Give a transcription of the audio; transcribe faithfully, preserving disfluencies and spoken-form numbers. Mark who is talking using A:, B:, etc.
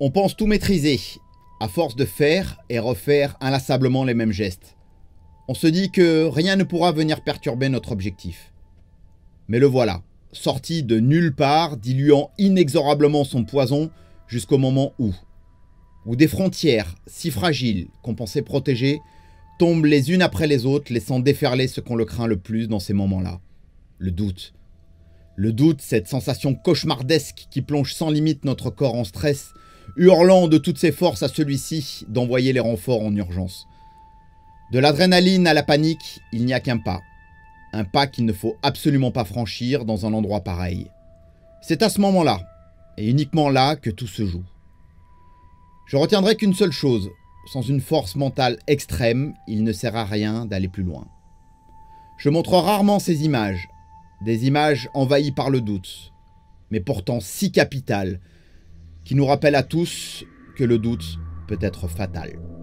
A: On pense tout maîtriser, à force de faire et refaire inlassablement les mêmes gestes. On se dit que rien ne pourra venir perturber notre objectif. Mais le voilà, sorti de nulle part, diluant inexorablement son poison jusqu'au moment où, où des frontières si fragiles qu'on pensait protéger tombent les unes après les autres, laissant déferler ce qu'on le craint le plus dans ces moments-là, le doute. Le doute, cette sensation cauchemardesque qui plonge sans limite notre corps en stress, hurlant de toutes ses forces à celui-ci d'envoyer les renforts en urgence. De l'adrénaline à la panique, il n'y a qu'un pas. Un pas qu'il ne faut absolument pas franchir dans un endroit pareil. C'est à ce moment-là, et uniquement là, que tout se joue. Je retiendrai qu'une seule chose, sans une force mentale extrême, il ne sert à rien d'aller plus loin. Je montre rarement ces images, des images envahies par le doute, mais pourtant si capitales, qui nous rappellent à tous que le doute peut être fatal.